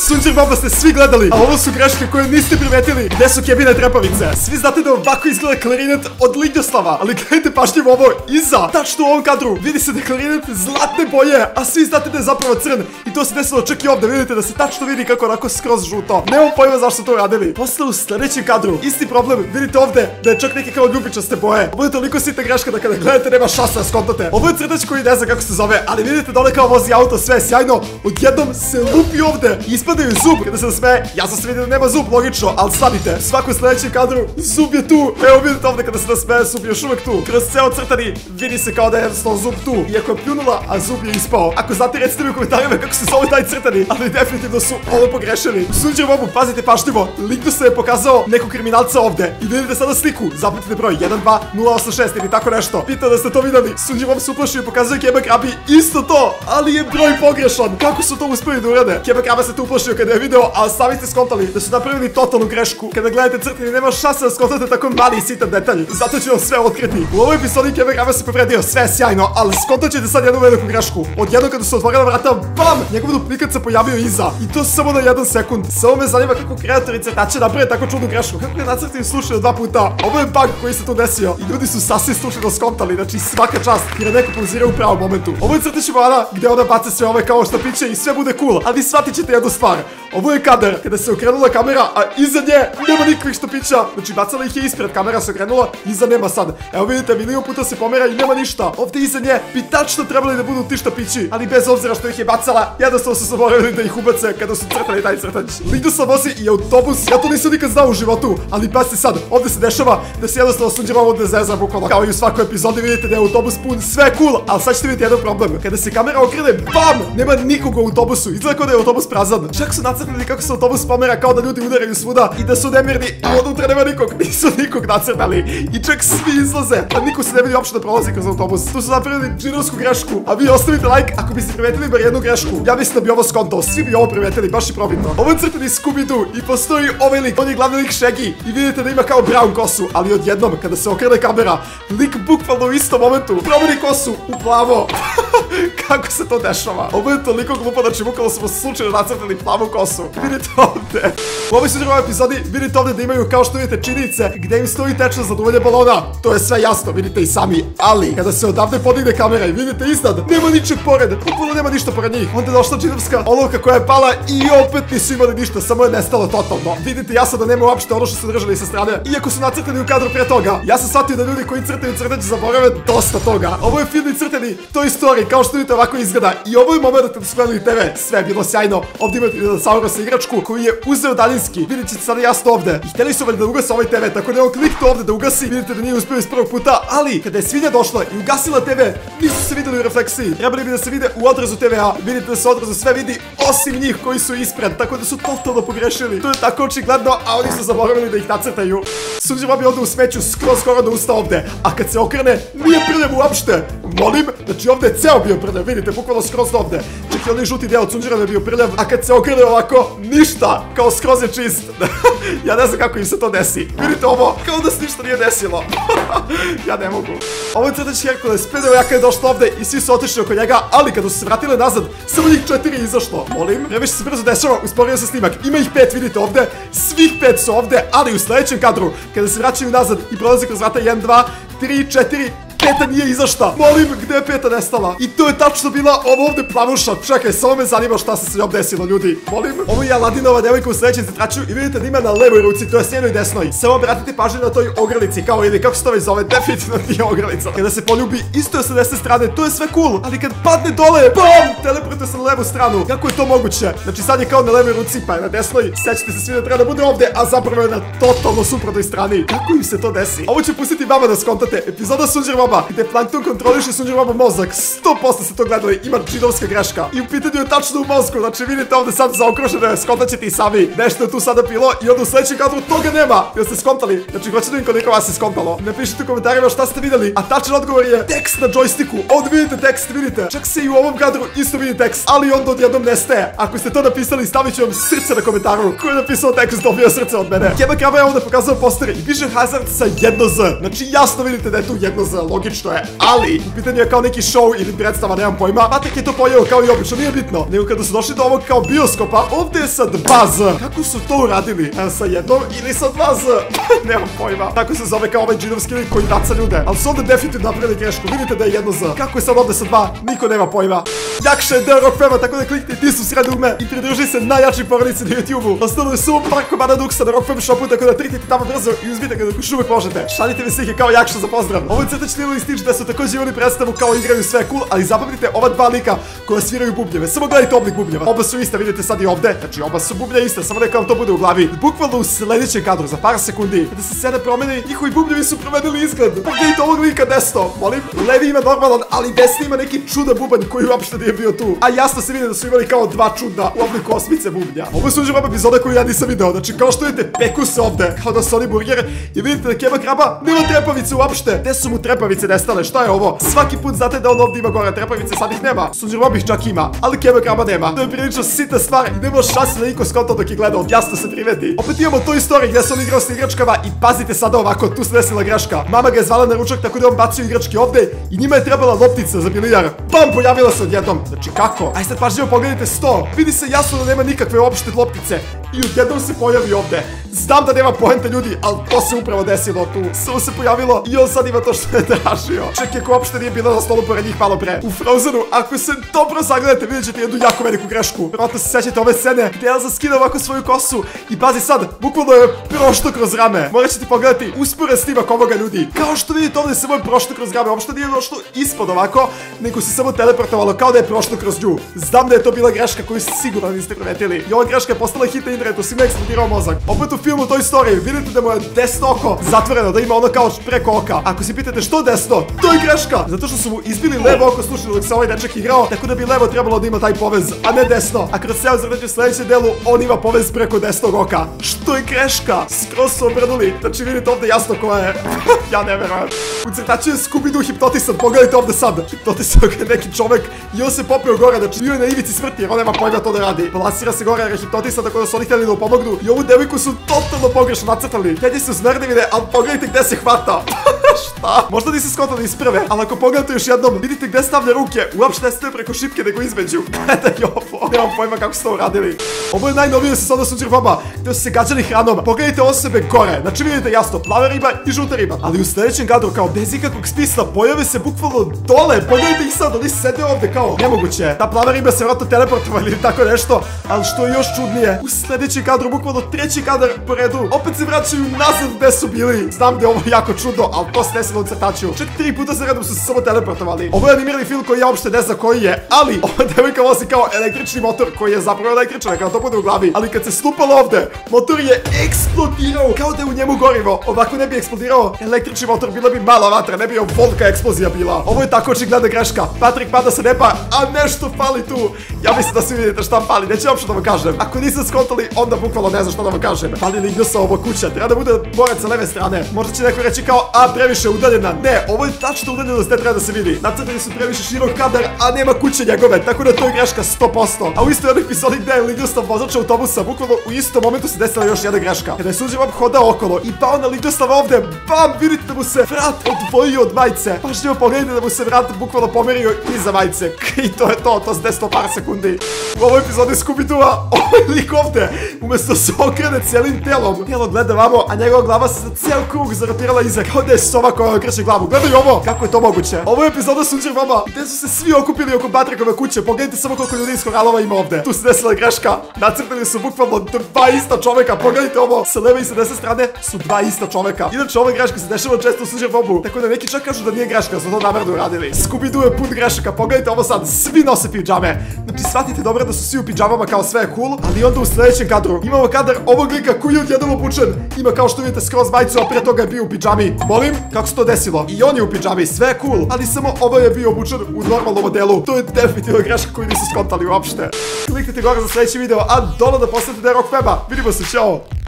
Sunđer Boba ste svi gledali, a ovo su greške koje niste primetili. Gde su Kebine trepavice? Svi znate da ovako izgleda klarinet od Lignjoslava, ali gledajte pažljivo ovo iza. Tačno u ovom kadru vidi se da je klarinet zlatne boje, a svi znate da je zapravo crn. I to se desilo čak i ovdje, vidite da se tačno vidi kako onako skroz žuto. Nemam pojma zašto to radili. Posle u sljedećem kadru, isti problem, vidite ovdje da je čak neke kao ljubičaste boje. Ovo je toliko sitna greška da kada gledate nema šanse da skontate. Ovo je crtač koji ne zna kako se zove, ali vidite dole kao vozi auto, sve je sjajno. Odjednom se lupi ovdje, ispadaju zub kada se nasmeje. Ja sam se vidio da nema zub, logično, ali stavite. U svakom sljedećem kadru zub je tu. Evo vidite ovdje kada se nasmeje, zub je još uvijek tu. Kroz ceo crtani vidi se kao da je jednostavno zub tu. Iako je pljunula, a zub je ispao. Ako znate, recite mi u komentarima kako se zove taj crtani, ali definitivno su ovo pogrešili. Sunđer Bobu, pazite pažljivo, Lignjus je pokazao nekog kriminalca ovdje. I vidite sada sliku, zapamtite broj 12086 ili tako nešto. Pitao da ste to vidjeli. Sunđer Bob se uplašio i pokazuje Keba Krabi isto to, ali je broj pogrešan. Kako su to uspeli da urade? Keba Kraba se tu uplašio kada je video, a sami ste skontali da su napravili totalnu grešku. Kada gledate crtani nema šanse da skontate tako mali i sitan detalj. Zato ću vam sve otkriti. U ovoj epizodi Keba Kraba se povredio, sve je sjajno, ali skontat ćete sad jednu veliku grešku. Odjednom kada su otvorila vrata, bam! Njegov duplikat se pojavio iza. I to samo na 1 sekund. Samo me zanima kako kreatori crtače naprave tako čudnu grešku. Kako je nacrtani slušao 2 puta. Ovo je bug koji se tu desio. I ljudi su sasvim slučajno skontali. Znači svaka čast jer je neko pauzirao u pravom momentu. Ovo je crtić Ivana gdje ona baca sve ove kao štapiće i sve bude cool. Ali shvatit ćete jednu stvar. Ovo je kadar kada se okrenula kamera, a iza nje nema nikakvih štapića. Znači bacala ih je ispred, kamera se okrenula, iza nema sad. Evo vidite, milion puta se pomera i nema ništa. Ovdje iza nje bi tačno trebali da budu ti štapići, ali bez obzira što ih je bacala, jednostavno su zaboravili da ih ubace kada su crtali taj crtač. Lignjus vozi i autobus, ja to nisam nikad znao u životu, ali pazite sad, ovdje se dešava da se jednostavno Sunđer Bob ovdje zeza bukvalno. Kao i u svakoj epizodi vidite da je autobus pun, sve cool, ali sad ćete vidjeti jedan problem. Kada se kamera okrene, bam! Nema nikog u autobusu, izgleda kao da je autobus prazan. Čak su nacrtali kako se autobus pomera kao da ljudi udaraju svuda i da su nemirni, a unutra nema nikog. Nisu nikog nacrtali i čak svi izlaze, a niko se ne vidi uopšte da prolazi kroz autobus. Tu su napravili džinovsku grešku, a vi ostavite like ako biste primetili bar jednu grešku. Ja mislim da bi ovo skontao, svi bi ovo primetili, baš i probitno. Ovo je crtani Scooby-Doo i postoji ovaj lik, on je glavni lik Shaggy i vidite da ima kao brown kosu, ali odjednom kada se okrene kamera, lik bukvalno u istom momentu promeni kosu u plavo. Kako se to dešava? Ovo je toliko glupo, znači bukvalno smo slučajno nacrtali plavu kosu. Vidite ovdje. U ovoj Sunđer Bob epizodi vidite ovdje da imaju kao što vidite činjenice gdje im stoji tečno zaduvanje balona. To je sve jasno, vidite i sami. Ali kada se odavde podigne kamera i vidite iznad, nema ničeg pored, bukvalno nema ništa pored njih. Onda je došla džinovska olovka koja je pala i opet nisu imali ništa, samo je nestalo totalno. Vidite jasno da nema uopšte ono što su držali sa strane, iako su nacrtani u kadru pre toga. Ja sam shvatio da ljudi koji crtaju crtač zaborave dosta toga. Ovo je film i crtani Toy Story, kao što vidite ovako izgleda. I ovo je moment da su gledali TV, sve je bilo sjajno. Ovdje imate dinosaurusa igračku koju je uzeo daljinski. Vidite ćete sada jasno ovdje. I htjeli su da ugase ovaj TV, tako da je on kliknuo ovdje da ugasi. Vidite da nije uspio iz prvog puta, ali kada je svinja došla i ugasila TV, nisu se vidjeli u refleksiji. Trebali bi da se vide u odrazu TV-a. Vidite da se odrazu sve vidi osim njih koji su ispred, tako da su totalno pogrešili. To je tako očigledno, a oni su zaboravili da ih nacrtaju. Sunđer Bob je ovdje u smeću skoro do usta ovdje, a kad se okrene nije prljav uopšte. Molim, znači ovdje je ceo bio prljav, vidite, bukvalno skroz do ovdje. Čak i onaj žuti deo od Sunđera je bio prljav, a kad se okrene ovako, ništa, kao skroz je čist. Ja ne znam kako im se to desi. Vidite ovo, kao da se ništa nije desilo. Ja ne mogu. Ovo je crtač Herkules, pedojaka je došla ovdje i svi su otišli oko njega, ali kada su se vratile nazad, samo njih 4 je izašlo. Molim, previše se brzo dešava, usporio se snimak. Ima ih 5, vidite ovdje, svih 5 su ovdje, ali u sljedećem kadru, kada se vraćaju nazad i prolaze kroz vrata 1, 2, 3, 4, peta nije izašla. Molim, gde je peta nestala? I to je tačno bila ovo ovdje plavuša. Čekaj, samo me zanima šta se s njom desilo, ljudi. Molim. Ovo je Aladinova devojka u sljedećem crtaču i vidite da ima na levoj ruci, to je s njenoj desnoj. Samo obratite pažnju na toj ogrlici, kao ili kako se to već zove, definitivno nije ogrlica. Kada se poljubi, isto je sa desne strane, to je sve cool. Ali kad padne dole, BAM! Teleportuje se na levu stranu. Kako je to moguće? Znači sad je kao na levoj ruci, pa je na desnoj. Sećate se svi da treba da bude ovdje, a zapravo je na totalno suprotnoj strani. Kako im se to desi? Ovo ću pustiti vama da skontate. Epizoda Sunđer Boba, gde Plankton kontroliše Sunđer Boba mozak. 100% ste to gledali, ima džinovska greška. I u pitanju je tačno u mozgu, znači vidite ovdje sad zaokruženo, skontat ćete i sami. Nešto je tu sada bilo i onda u sljedećem kadru toga nema. Jel ste skontali? Znači hoćete da im koliko vas je skontalo. Napišite u komentarima šta ste vidjeli, a tačan odgovor je tekst na joysticku. Ovdje vidite tekst, vidite. Čak se i u ovom kadru isto vidi tekst, ali onda odjednom nestaje. Ako ste to napisali, stavit ću vam srce na komentaru. Ko je napisao tekst dobio srce od mene. Keba Kraba je ovdje pokazao poster i piše Hazard sa jedno Z. Znači jasno vidite da je tu jedno Z, logično je, ali u pitanju je kao neki show ili predstava, nemam pojma. Patrik je to pojeo kao i obično, nije bitno. Nego kada su došli do ovog kao bioskopa, ovdje je sa 2Z. Kako su to uradili? Sa jednom ili sa 2Z? Nemam pojma. Tako se zove kao ovaj džinovski lik koji daca ljude. Ali su ovdje definitivno napravili grešku. Vidite da je 1Z. Kako je sad ovdje sa 2? Niko nema pojma. Jakša je deo Rock Fema, tako da klikni ti su sred dugme i pridruži se najjačoj porodici na YouTube-u. Ostalo je samo par komada duksa na Rock Fem shopu, tako da triknite tamo brzo i uzmite ga dok još uvek možete. Šaljite mi slike kao Jakša za pozdrav. Ovo je crtačni Lilo i Stitch da su također imali predstavu kao igraju sve cool, ali zapamtite ova dva lika koja sviraju bubnjeve. Samo gledajte oblik bubnjeva. Oba su iste, vidite sad i ovdje. Znači oba su bubnje iste, samo neka vam to bude u glavi. Bukvalno u sljedećem kadru za par sekundi kada se scena promeni, njihovi bubnjevi su promenili izgled. Pogledajte ovog lika desno, molim. Levi ima normalan, ali desni ima neki čudan bubanj koji uopšte nije bio tu. A jasno se vidi da su imali kao dva čudna u obliku osmice bubnja. Ovo je suđeva epizoda koju ja nisam video. Znači kao što vidite, peku se ovdje kao da su oni burger i vidite da Keba Kraba nema trepavice uopšte. Gde su mu trepavice nestale? Šta je ovo? Svaki put znate da on ovdje ima gore trepavice, sad ih nema. Suđeva ih čak ima, ali Keba Kraba nema. To je prilično sitna stvar i nema šanse da niko skonta dok je gledao. Jasno se privedi. Opet imamo toj istoriji gdje se on igrao sa igračkama i pazite sada ovako, tu se desila greška. Mama ga je zvala na ručak tako da on bacio igračke ovdje i njima je trebala loptica za bilijar. Bam, pojavila se odjednom. Znači kako? Aj sad pažljivo pogledajte sto. Vidi se jasno da nema nikakve uopšte loptice. I odjednom se pojavi ovdje. Znam da nema poente ljudi, ali to se upravo desilo tu. Samo se pojavilo i on sad ima to što je tražio. Čak je ko uopšte nije bila na stolu pored njih malo pre. U Frozenu, ako se dobro zagledate, vidjet ćete jednu jako veliku grešku. Vjerojatno se sećate ove scene gdje Elza skida ovako svoju kosu i pazi sad, bukvalno je prošlo kroz rame. Morat ćete pogledati uspored snimak ovoga ljudi. Kao što vidite ovdje samo je prošlo kroz rame, uopšte nije došlo ispod ovako, nego se samo teleportovalo kao da je prošlo kroz nju. Znam da je to bila greška koju sigurno niste primetili. I ova greška je postala hit na internetu, svima eksplodirao mozak. Opet u filmu Toy Story vidite da mu je desno oko zatvoreno, da ima ono kao preko oka. Ako se pitate što desno, to je greška. Zato što su mu izbili levo oko slušali dok se ovaj dečak igrao, tako da bi levo trebalo da ima taj povez, a ne desno. A kroz ceo zrdeće u sljedećem delu, on ima povez preko desnog oka. Što je greška? Skroz su obrnuli. Znači vidite ovdje jasno koja je. Ja ne verujem. U crtaču je Scooby-Doo hipnotisan, pogledajte ovdje sad. Hipnotisan je neki čovek i on se popeo gore, znači bio je na ivici smrti jer on nema pojma to da radi. Balasira se gore jer je hipnotisan, tako da su oni htjeli da pomognu. I ovu devojku su totalno pogrešno nacrtali. Htjeli su smrdivine, ali pogledajte gdje se hvata. Šta? Možda nisi skontali iz prve, ali ako pogledate još jednom, vidite gdje stavlja ruke. Uopšte ne staje preko šipke, nego između. Gledaj ovo. Nemam pojma kako su to uradili. Ovo je najnovije sezona Suđerboba, gdje su se gađali hranom. Pogledajte osobe gore. Znači vidite jasno, plava riba i žuta riba. Ali u sljedećem kadru, kao bez ikakvog smisla, pojave se bukvalno dole. Pogledajte ih sad, oni sede ovdje kao. Nemoguće. Ta plava riba se vratno teleportovala ili tako nešto. Ali što je još čudnije, u sljedećem kadru, bukvalno treći kadar po redu, opet se vraćaju nazad gde su bili. Znam da je ovo jako čudno, ali to se desilo u crtaču. Čak 3 puta za redom su se samo teleportovali. Ovo je animirani film koji ja uopšte ne znam koji je, ali ova devojka vozi kao električni motor koji je zapravo električan, kao to bude u glavi. Ali kad se stupalo ovde, motor je eksplodirao kao da je u njemu gorivo. Ovako ne bi eksplodirao električni motor, bila bi mala vatra, ne bi volka eksplozija bila. Ovo je tako očigledna greška. Patrik pada sa neba, a nešto fali tu. Ja mislim da svi vidite šta fali, neću uopšte da vam kažem. Ako niste skontali, onda bukvalno ne znam šta da vam kažem. Fali li sa ovo kuća, treba da bude borac sa leve strane. Možda će neko reći kao, a previše udaljena. Ne, ovo je tačno udaljenost, ne treba da se vidi. Nacrtali su previše širok kadar, a nema kuće njegove, tako da to je greška 100%. A u istoj jednoj epizodi gde je Ligoslav vozač autobusa, bukvalno u istom momentu se desila još jedna greška. Kada je Suđerbob hodao okolo i pao na Ligoslava ovde, bam, vidite da mu se vrat odvojio od majice. Pažljivo pogledajte da mu se vrat bukvalno pomerio iza majice. I to je to se desilo par sekundi. U ovoj epizodi Scooby-Doo ovaj lik ovde, umjesto se okrene cijelim telom, tijelo gleda vamo, a njegova glava se za cijel krug zarotirala iza, kao da je sova koja okreće glavu. Gledaj ovo, kako je to moguće? Ovo je epizoda Suđerboba, gdje su se svi okupili oko Patrikove kuće. Pogledajte samo koliko ljudi iz Horalova ima ovde. Tu se desila greška, nacrtali su bukvalno dva ista čoveka. Pogledajte ovo, sa leve i sa desne strane su dva ista čoveka. Inače ova greška se dešava često u Suđerbobu, tako da neki čak kažu da nije greška, su to namerno uradili. Scooby-Doo je pun grešaka, pogledajte ovo sad, svi nose pidžame. Znači shvatite dobro da su svi u pidžamama kao sve je cool, ali onda u sljedećem kadru imamo kadar ovog lika koji je odjednom obučen. Ima kao što vidite skroz majicu, a prije toga je bio u pidžami. Molim, kako se to desilo? I on je u pidžami, sve je cool, ali samo ovo je bio obučen u normalnom modelu. To je definitivno greška koju nisu skontali uopšte. Kliknite gore za sljedeći video, a dole da posjetite Rock Fema. Vidimo se, čao!